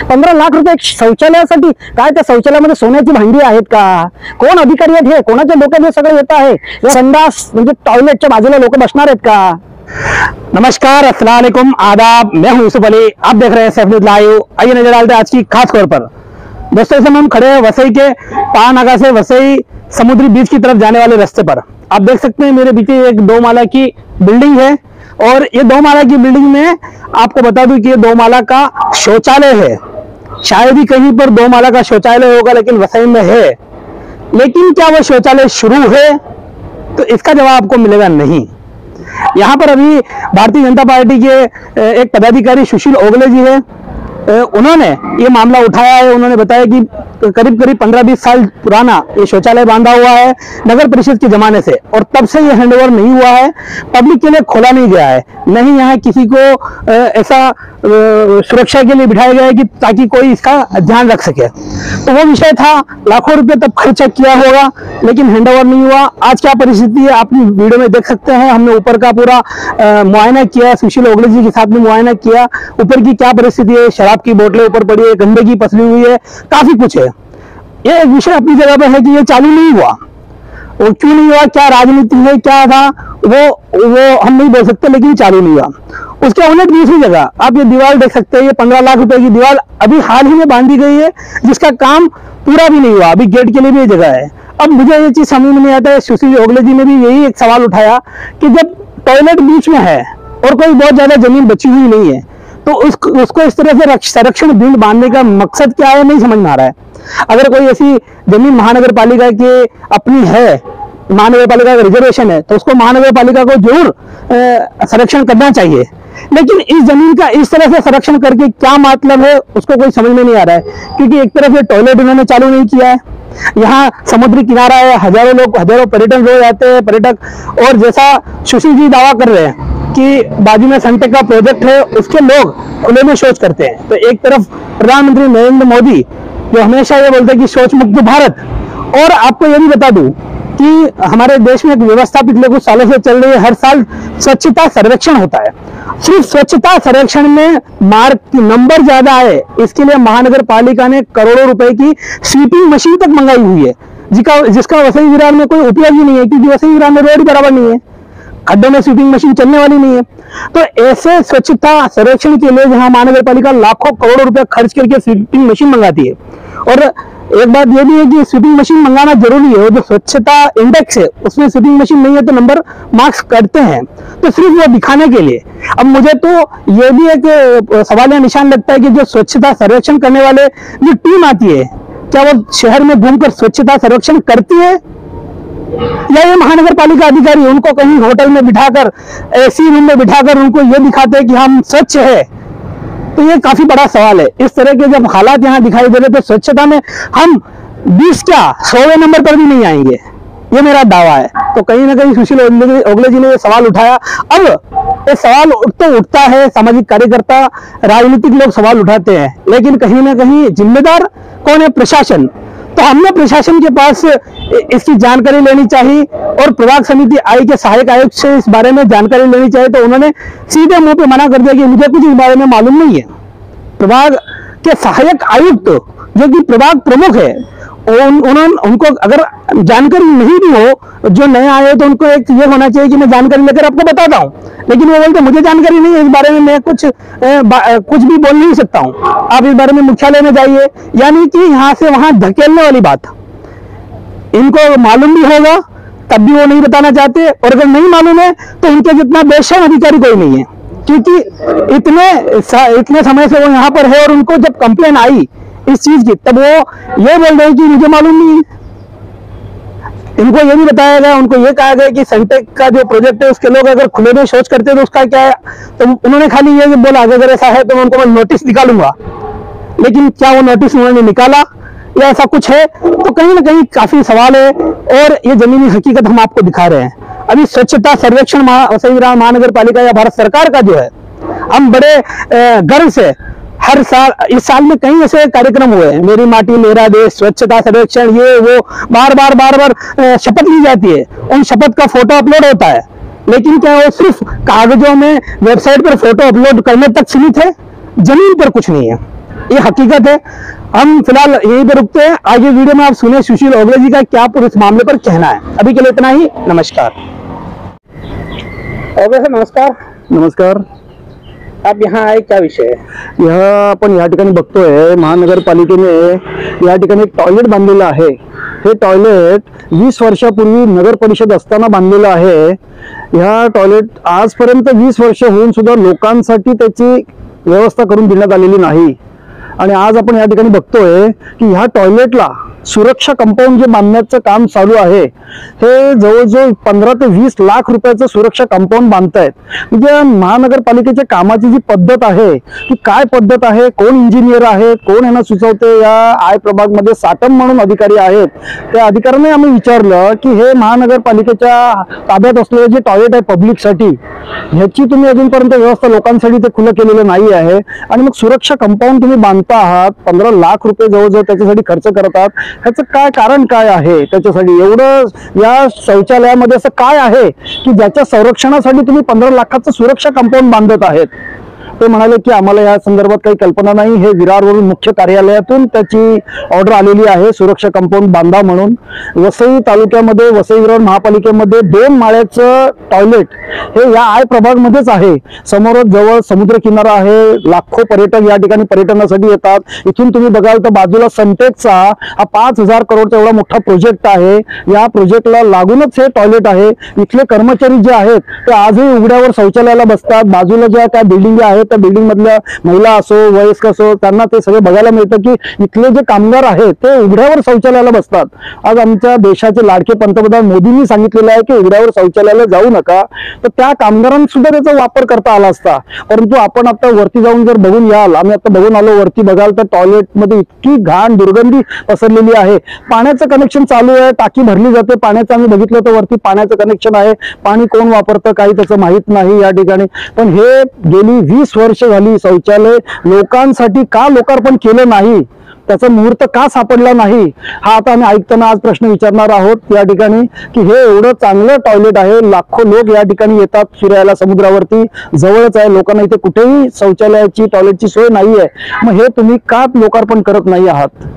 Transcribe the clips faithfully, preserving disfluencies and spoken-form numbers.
पंधरा लाख रुपये शौचालयासाठी? काय त्या शौचालयामध्ये सोन्याची भांडी आहेत का? कोण अधिकारी आहेत हे? कोणाच्या डोक्यात हे सगळं येत आहे? संडास म्हणजे टॉयलेटच्या बाजूला लोक बसणार आहेत का? नमस्कार, अस्सलाम वालेकुम, आदाब। मैं हूं यूसुफ अली, आप देख रहे हैं सैफ न्यूज़ लाइव। आइए नजर डालते हैं आज की खास खबर पर। दोस्तों, इस समय हम खड़े हैं वसई के पहानागा से वसई समुद्री बीच की तरफ जाने वाले रास्ते पर। आप देख सकते हैं मेरे पीछे एक दो माला की बिल्डिंग है और ये दो माला की बिल्डिंग में आपको बता दूं कि ये दो माला का शौचालय है। शायद ही कहीं पर दो माला का शौचालय होगा, लेकिन वसई में है। लेकिन क्या वो शौचालय शुरू है? तो इसका जवाब आपको मिलेगा नहीं। यहाँ पर अभी भारतीय जनता पार्टी के एक पदाधिकारी सुशील ओगले जी है, उन्होंने ये मामला उठाया है। उन्होंने बताया कि करीब करीब पंद्रह बीस साल पुराना ये शौचालय बांधा हुआ है नगर परिषद के जमाने से, और तब से ये हैंडओवर नहीं हुआ है, पब्लिक के लिए खोला नहीं गया है। नहीं यहाँ किसी को ऐसा सुरक्षा के लिए बिठाया गया है कि ताकि कोई इसका ध्यान रख सके। तो वो विषय था, लाखों रुपए तब खर्चा किया होगा लेकिन हैंडओवर नहीं हुआ। आज क्या परिस्थिति है आप वीडियो में देख सकते हैं। हमने ऊपर का पूरा मुआयना किया, सुशील ओगले जी के साथ में मुआयना किया। ऊपर की क्या परिस्थिति है, शराब की बोतलें ऊपर पड़ी है, गंदगी पसरी हुई है, काफी कुछ है। ये विषय अपनी जगह पर है कि ये चालू नहीं हुआ, वो क्यों नहीं हुआ, क्या राजनीति है, क्या था, वो वो हम नहीं बोल सकते, लेकिन चालू नहीं हुआ। उसके उलट दूसरी जगह आप ये दीवार देख सकते हैं। ये पंद्रह लाख रुपए की दीवार अभी हाल ही में बांधी गई है, जिसका काम पूरा भी नहीं हुआ। अभी गेट के लिए भी ये जगह है। अब मुझे ये चीज समझ में नहीं आता है, सुशील ओगले जी ने भी यही एक सवाल उठाया कि जब टॉयलेट बीच में है और कोई बहुत ज्यादा जमीन बची हुई नहीं है, तो उस, उसको इस तरह से संरक्षण बिंद बांधने का मकसद क्या है, नहीं समझ में आ रहा है। अगर कोई ऐसी जमीन महानगर पालिका की अपनी है, महानगर पालिका का रिजर्वेशन है, तो उसको महानगर पालिका को जरूर संरक्षण करना चाहिए। लेकिन इस जमीन का इस तरह से संरक्षण करके क्या मतलब है, उसको कोई समझ में नहीं आ रहा है। क्योंकि एक तरफ ये टॉयलेट उन्होंने चालू नहीं किया है, यहाँ समुद्री किनारा है, हजारों लोग हजारों पर्यटन रोज आते हैं पर्यटक, और जैसा सुशील जी दावा कर रहे हैं कि बाजू में सनटेक का प्रोजेक्ट है, उसके लोग खुले में शौच करते हैं। तो एक तरफ प्रधानमंत्री नरेंद्र मोदी जो हमेशा ये बोलते हैं कि शौच मुक्त भारत, और आपको ये भी बता दूं कि हमारे देश में एक व्यवस्था पिछले कुछ सालों से चल रही है, हर साल स्वच्छता सर्वेक्षण होता है। सिर्फ स्वच्छता सर्वेक्षण में मार्क नंबर ज्यादा है, इसके लिए महानगर पालिका ने करोड़ों रुपए की स्वीपिंग मशीन तक मंगाई हुई है, जिसका जिसका वसई विरार में कोई उपयोग ही नहीं है, क्योंकि वसई विरार में रोड बराबर नहीं है, खड्डों में स्वीपिंग मशीन चलने वाली नहीं है। तो ऐसे स्वच्छता सर्वेक्षण के लिए जहां महानगर पालिका लाखों करोड़ों रुपए खर्च करके स्वीपिंग मशीन मंगाती है, और एक बात यह भी है कि स्वीपिंग मशीन मंगाना जरूरी है, और जो स्वच्छता इंडेक्स है उसमें स्वीपिंग मशीन नहीं है तो नंबर मार्क्स करते हैं, तो सिर्फ वो दिखाने के लिए। अब मुझे तो ये भी एक सवाल या निशान लगता है कि जो स्वच्छता सर्वेक्षण करने वाले जो टीम आती है, क्या वो शहर में घूमकर स्वच्छता सर्वेक्षण करती है, या ये महानगर पालिका अधिकारी उनको कहीं होटल में बिठाकर, एसी रूम में बिठाकर उनको ये दिखाते हैं कि हम स्वच्छ है? तो ये काफी बड़ा सवाल है। इस तरह के जब हालात यहाँ दिखाई दे रहे, तो स्वच्छता में हम बीस क्या सौवें नंबर पर भी नहीं आएंगे, ये मेरा दावा है। तो कहीं ना कहीं सुशील ओगले जी ने ये सवाल उठाया। अब ये सवाल तो उठता है, सामाजिक कार्यकर्ता, राजनीतिक लोग सवाल उठाते हैं, लेकिन कहीं ना कहीं जिम्मेदार कौन है? प्रशासन। तो हमने प्रशासन के पास इसकी जानकारी लेनी चाहिए, और प्रभाग समिति आई के सहायक आयुक्त से इस बारे में जानकारी लेनी चाहिए। तो उन्होंने सीधे मुंह पे मना कर दिया कि मुझे कुछ इस बारे में मालूम नहीं है। प्रभाग के सहायक आयुक्त जो कि प्रभाग प्रमुख है, उन, उन्होंने उनको अगर जानकारी नहीं भी हो, जो नए आए तो उनको एक ये होना चाहिए कि मैं जानकारी लेकर आपको बताता हूँ, लेकिन वो बोलते मुझे जानकारी नहीं है इस बारे में, मैं कुछ ए, कुछ भी बोल नहीं सकता हूँ, आप इस बारे में मुख्यालय में जाइए। यानी कि यहाँ से वहां धकेलने वाली बात। इनको मालूम भी होगा तब भी वो नहीं बताना चाहते, और अगर नहीं मालूम है तो उनके जितना बेशर्म अधिकारी कोई नहीं है, क्योंकि इतने इतने समय से वो यहाँ पर है, और उनको जब कंप्लेन आई इस चीज की, तब वो ये बोल रहे हैं कि मुझे मालूम नहीं है। इनको ये भी बताया गया, उनको ये कहा गया कि सनटेक का जो प्रोजेक्ट है उसके लोग अगर खुले में शौच करते हैं तो उसका क्या है। तो उन्होंने खाली ये बोला अगर ऐसा है तो उनको मैं नोटिस निकालूंगा, लेकिन क्या वो नोटिस उन्होंने निकाला या ऐसा कुछ है? तो कहीं ना कहीं काफी सवाल है, और ये जमीनी हकीकत हम आपको दिखा रहे हैं। अभी स्वच्छता सर्वेक्षण वसई विरार महानगर पालिका या भारत सरकार का जो है, हम बड़े गर्व से हर साल, इस साल में कई ऐसे कार्यक्रम हुए हैं, मेरी माटी मेरा देश, स्वच्छता सर्वेक्षण, ये वो बार बार बार बार शपथ ली जाती है, उन शपथ का फोटो अपलोड होता है, लेकिन क्या वो सिर्फ कागजों में वेबसाइट पर फोटो अपलोड करने तक सीमित है? जमीन पर कुछ नहीं है। ये हकीकत है। हम फिलहाल यहीं पे रुकते हैं। आगे वीडियो में आप सुने सुशील ओगले जी का क्या पूरे इस मामले पर कहना है। अभी के लिए इतना ही, नमस्कार। ओगले सर नमस्कार। नमस्कार। आप यहाँ आए, क्या विषय है? यह आपण या ठिकाणी बघतोय महानगरपालिकेने या ठिकाणी एक टॉयलेट बांधलेलं आहे। हे टॉयलेट वीस वर्षापूर्वी नगर परिषद असताना बांधलेलं आहे। या टॉयलेट आजपर्यंत वीस वर्ष होऊन सुद्धा लोकांसाठी त्याची व्यवस्था करून देण्यात आलेली नाही। आणि आज आपण या ठिकाणी बघतोय की ह्या टॉयलेटला सुरक्षा कंपाऊंड जे बांधण्याचं काम चालू आहे, हे जवळजवळ पंधरा ते वीस लाख रुपयाचं सुरक्षा कंपाऊंड बांधतायत। म्हणजे महानगरपालिकेच्या कामाची जी पद्धत आहे ती काय पद्धत आहे, कोण इंजिनियर आहे, कोण यांना सुचवते, या आय प्रभाग मध्ये साटम म्हणून अधिकारी आहेत, त्या अधिकाऱ्यांनी आम्ही विचारलं की हे महानगरपालिकेच्या ताब्यात असलेले जे टॉयलेट आहे पब्लिक साठी, ह्याची तुम्ही अजूनपर्यंत व्यवस्था लोकांसाठी ते खुलं केलेलं नाही आहे आणि मग सुरक्षा कंपाऊंड तुम्ही बांधता आहात, पंधरा लाख रुपये जवळजवळ त्याच्यासाठी खर्च करत आहात। ह्याचं काय कारण काय आहे? त्याच्यासाठी एवढं या शौचालयामध्ये असं काय आहे की ज्याच्या संरक्षणासाठी तुम्ही पंधरा लाखाचं सुरक्षा कंपाऊंड बांधत आहेत? ते म्हणाले की आम्हाला या संदर्भात काही कल्पना नाही, हे विरारवरून मुख्य कार्यालयातून त्याची ऑर्डर आलेली आहे सुरक्षा कंपाऊंड बांधा म्हणून। वसई तालुक्यामध्ये, वसई विरार महापालिकेमध्ये दोन माळ्याचं टॉयलेट हे या आय प्रभाग मध्येच आहे। समोरच जवळ समुद्र किनारा आहे, लाखो पर्यटक या ठिकाणी पर्यटनासाठी येतात। इथून तुम्ही बघाल तर बाजूला सनटेकचा हा पाच हजार करोडचा एवढा मोठा प्रोजेक्ट आहे। या प्रोजेक्टला लागूनच हे टॉयलेट आहे। इथले कर्मचारी जे आहेत ते आजही उघड्यावर शौचालयाला बसतात। बाजूला ज्या काय बिल्डिंग आहेत त्या बिल्डिंग मधल्या महिला असो, वयस्क असो, त्यांना ते सगळे बघायला मिळतं की इथले जे कामगार आहेत ते उघड्यावर शौचालयाला बसतात। आज आमच्या देशाचे लाडके पंतप्रधान मोदींनी सांगितलेलं आहे की उघड्यावर शौचालयाला जाऊ नका, तर त्या कामगारांना सुद्धा त्याचा वापर करता आला असता। परंतु आपण आता वरती जाऊन जर बघून याल, आम्ही आता बघून आलो वरती, बघाल तर टॉयलेट मध्ये इतकी घाण दुर्गंधी पसरलेली आहे। पाण्याचं कनेक्शन चालू आहे, टाकी भरली जाते पाण्याचं, आम्ही बघितलं तर वरती पाण्याचं कनेक्शन आहे, पाणी कोण वापरतं काही त्याचं माहित नाही या ठिकाणी। पण हे गेली वीस वर्ष झाली शौचालय लोकांसाठी का लोकार्पण केलं नाही, त्याचा मुहूर्त का सापडला नाही, हा आता आम्ही ऐकताना आज प्रश्न विचारणार आहोत या ठिकाणी की हे एवढं चांगलं टॉयलेट आहे, लाखो लोक या ठिकाणी येतात फिरायला, समुद्रावरती जवळच आहे, लोकांना इथे कुठेही शौचालयाची टॉयलेटची सोय नाही आहे, मग हे तुम्ही का लोकार्पण करत नाही आहात?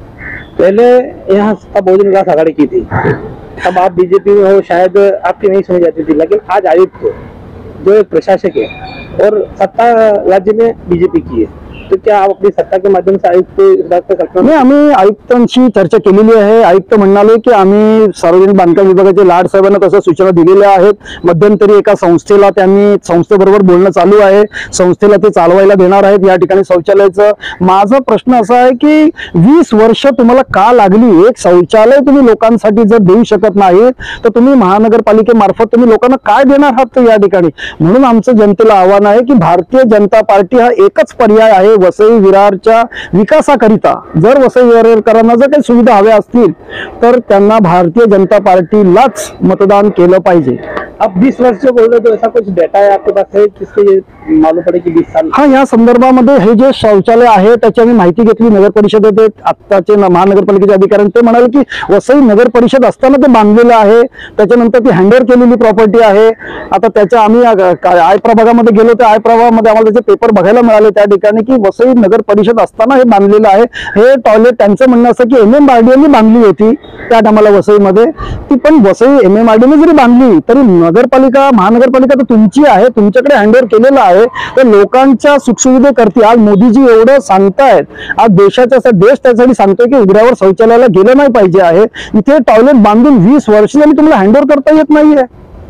पहले यहाँ बहुजन विकास आघाड़ी की थी, अब आप बीजेपी में हो, शायद आपकी नहीं सुनी जाती थी, लेकिन आज आयुक्त जो एक प्रशासक है और सत्ता राज्य में बीजेपी की है, तो क्या आप अपनी सत्ता के माध्यम से आयुक्त को इस बात पर कल्पना? नाही, आम्ही आयुक्तांशी चर्चा केलेली आहे। आयुक्त म्हणाले की आम्ही सार्वजनिक बांधकाम विभागाचे लाड साहेबांना तशा सूचना दिलेल्या आहेत। मध्यंतरी एका संस्थेला त्यांनी संस्थेबरोबर बोलणं चालू आहे, संस्थेला ते चालवायला देणार आहेत या ठिकाणी शौचालयाचं। माझा प्रश्न असा आहे की वीस वर्ष तुम्हाला का लागली? एक शौचालय तुम्ही लोकांसाठी जर देऊ शकत नाही तर तुम्ही महानगरपालिकेमार्फत तुम्ही लोकांना काय देणार आहात या ठिकाणी? म्हणून आमचं जनतेला आव्हान आहे की भारतीय जनता पार्टी हा एकच पर्याय आहे वसई विरारच्या विकासाकरिता। जर वसई विरारकरांना जर काही सुविधा हव्या असतील तर त्यांना भारतीय जनता पार्टीलाच मतदान केलं पाहिजे। अब बीस वर्ष से बोल रहे, तो ऐसा कुछ डेटा है आपके पास है जिससे मालूम पड़े की बीस साल? हाँ, या संदर्भामध्ये हे जे शौचालय आहे त्याची आम्ही माहिती घेतली नगर परिषदेत। आत्ताचे महानगरपालिकेचे अधिकारी ते म्हणाले की वसई नगर परिषद असताना ते बांधलेलं आहे, त्याच्यानंतर ती हँडओव्हर केलेली प्रॉपर्टी आहे। आता त्याच्या आम्ही आय प्रभागामध्ये गेलो, त्या आय प्रभागामध्ये आम्हाला त्याचे पेपर बघायला मिळाले त्या ठिकाणी की वसई नगर परिषद असताना हे बांधलेलं आहे। हे टॉयलेट त्यांचं म्हणणं असं की एम एम आर डी यांनी बांधली होती त्या टायमाला वसईमध्ये, ती पण Vasai M M R D जरी बांधली तरी नगरपालिका महानगरपालिका तर तुमची आहे, तुमच्याकडे हँडओव्हर केलेलं आहे, तर लोकांच्या सुखसुविधेकरता आज मोदीजी एवढं सांगतायत, आज देशाचा देश त्यासाठी सांगतोय की उघड्यावर शौचालयाला गेलं नाही पाहिजे आहे, इथे टॉयलेट बांधून वीस वर्ष झाली तुम्हाला हँडओव्हर करता येत नाहीये।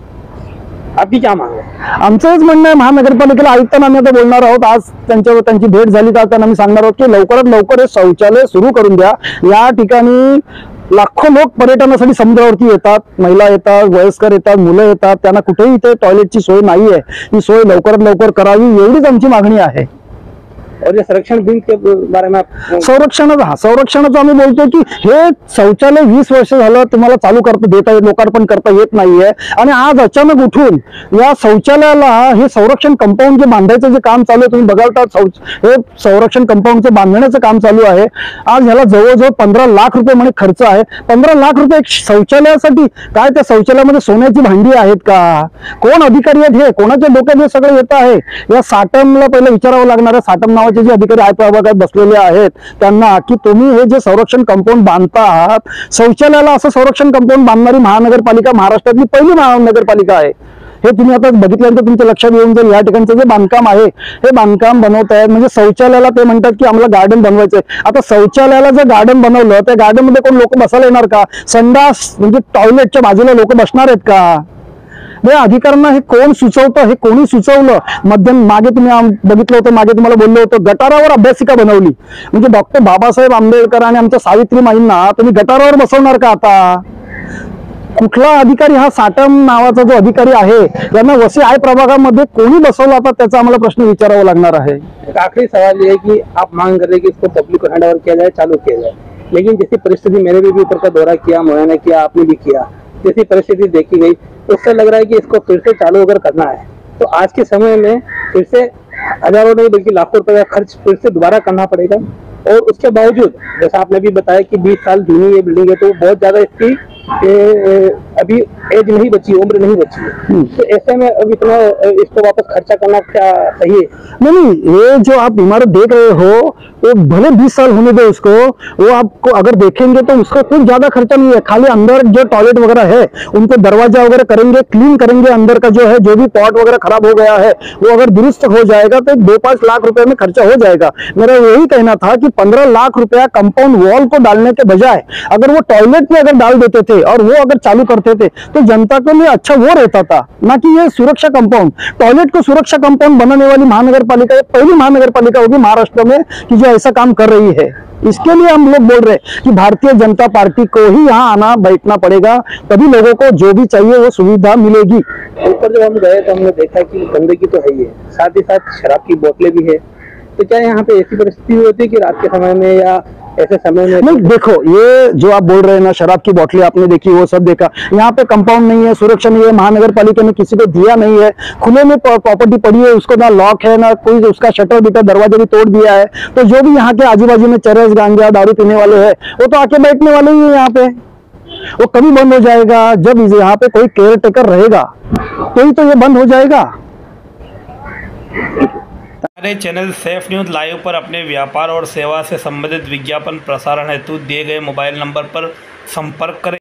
आपली क्या मागणी? आमचंच म्हणणं आहे महानगरपालिकेला आयुक्तांना आम्ही आता बोलणार आहोत, आज त्यांच्यावर त्यांची भेट झाली तर त्यांना आम्ही सांगणार आहोत की लवकरात लवकर हे शौचालय सुरू करून द्या। या ठिकाणी लाखो लोक पर्यटनासाठी समुद्रावरती येतात, महिला येतात, वयस्कर येतात, मुलं येतात, त्यांना कुठेही इथे टॉयलेटची सोय नाहीये, ही सोय लवकरात लवकर करावी एवढीच आमची मागणी आहे। और ये संरक्षण बिल के बारे में संरक्षणाचा हा संरक्षणाचं आम्ही बोलतोय की हे शौचालय वीस वर्ष झालं तुम्हाला चालू करता देता येत, लोकार्पण करता येत नाहीये, आणि आज अचानक उठून या शौचालयाला हे संरक्षण कंपाऊंड जे बांधायचं जे काम चालू आहे, तुम्ही बघाल तर हे संरक्षण कंपाऊंडचं बांधण्याचं काम चालू आहे। आज ह्याला जवळजवळ पंधरा लाख रुपये म्हणे खर्च आहे। पंधरा लाख रुपये शौचालयासाठी काय त्या शौचालयामध्ये सोन्याची भांडी आहेत का? कोण अधिकारी आहेत? हे कोणाच्या डोक्यात हे सगळं येत आहे? या साटमला पहिलं विचारावं लागणार आहे। साटम नावाच्या महामंडळाचे जे अधिकारी आय प्रभागात बसलेले आहेत त्यांना की तुम्ही हे जे संरक्षण कंपाऊंड बांधता आहात, शौचालयाला असं संरक्षण कंपाऊंड बांधणारी महानगरपालिका महाराष्ट्रातली पहिली महानगरपालिका आहे. हे तुम्ही आता बघितल्यानंतर तुमच्या लक्षात येऊन जाईल. या ठिकाणचं जे बांधकाम आहे हे बांधकाम बनवत आहेत म्हणजे शौचालयाला ते म्हणतात की आम्हाला गार्डन बनवायचंय. आता शौचालयाला जर गार्डन बनवलं त्या गार्डन मध्ये कोण लोक बसायला येणार का? संडास म्हणजे टॉयलेटच्या बाजूला लोक बसणार आहेत का? या अधिकाऱ्यांना हे कोण सुचवतं? हे कोणी सुचवलं? मध्यम मागे तुम्ही आम- बघितलं होतं, मागे तुम्हाला बोललो होतं गटारावर अभ्यासिका बनवली. म्हणजे डॉक्टर बाबासाहेब आंबेडकर आणि आमच्या सावित्रीमाईंना तुम्ही गटारावर बसवणार का आता? कुठला अधिकारी? हा साटम नावाचा जो अधिकारी आहे यांना वसी आय प्रभागामध्ये कोणी बसवला आता त्याचा आम्हाला प्रश्न विचारावा लागणार आहे. एक आखिरी सवाल ये है कि आप मांग कर रहे हैं कि इसको पब्लिक को हैंड ओवर किया जाए, चालू किया जाए, लेकिन जैसी परिस्थिति मैंने भी ऊपर का दौरा किया, मुआयना किया, आपने भी किया, जैसी परिस्थिति देखी गई उससे लग रहा है कि इसको फिर से चालू अगर करना है तो आज के समय में फिर से हजारों नहीं बल्कि लाखों रुपए का खर्च फिर से दोबारा करना पड़ेगा। और उसके बावजूद जैसा आपने भी बताया कि बीस साल जूनी ये बिल्डिंग है तो बहुत ज्यादा इसकी ए, अभी एज नहीं बची, उम्र नहीं बची, तो ऐसे में अब इतना इसको वापस खर्चा करना क्या सही है? नहीं नहीं, ये जो आप इमारत देख रहे हो वो भले बीस साल होने दो उसको, वो आपको अगर देखेंगे तो उसका कुछ ज्यादा खर्चा नहीं है। खाली अंदर जो टॉयलेट वगैरह है उनको दरवाजा वगैरह करेंगे, क्लीन करेंगे, अंदर का जो है जो भी पॉट वगैरह खराब हो गया है वो अगर दुरुस्त हो जाएगा तो दो पांच लाख रुपए में खर्चा हो जाएगा। मेरा यही कहना था कि पंद्रह लाख रुपया कंपाउंड वॉल को डालने के बजाय अगर वो टॉयलेट में अगर डाल देते थे और वो अगर चालू करते थे तो जनता के लिए अच्छा वो रहता था, ना कि ये सुरक्षा कंपाउंड। टॉयलेट को सुरक्षा कंपाउंड बनाने वाली महानगरपालिका ये पहली महानगरपालिका होगी महाराष्ट्र में कि जो ऐसा काम कर रही है। इसके लिए हम लोग बोल रहे हैं कि भारतीय जनता पार्टी को ही यहाँ आना बैठना पड़ेगा, तभी लोगों को जो भी चाहिए वो सुविधा मिलेगी। ऊपर जब हम गए तो हमने देखा कि गंदगी तो है ही है, साथ ही साथ शराब की बोतलें भी है। तो क्या यहाँ पे ऐसी परिस्थिति होती है कि रात के समय में या ऐसे समय में? नहीं, देखो ये जो आप बोल रहे हैं ना, शराब की बोतलें आपने देखी, वो सब देखा। यहाँ पे कंपाउंड नहीं है, सुरक्षा नहीं है, महानगर पालिका ने किसी को दिया नहीं है, खुले में प्रॉपर्टी पड़ी है, उसको ना लॉक है ना कोई उसका शटर बीटर दरवाजा भी तोड़ दिया है। तो जो भी यहाँ के आजू बाजू में चरस गांजा दारू पीने वाले हैं वो तो आके बैठने वाले ही है यहाँ पे। वो कभी बंद हो जाएगा जब यहाँ पे कोई केयर टेकर रहेगा तो ही तो ये बंद हो जाएगा। हमारे चैनल सेफ न्यूज़ लाइव पर अपने व्यापार और सेवा से संबंधित विज्ञापन प्रसारण हेतु दिए गए मोबाइल नंबर पर संपर्क करें।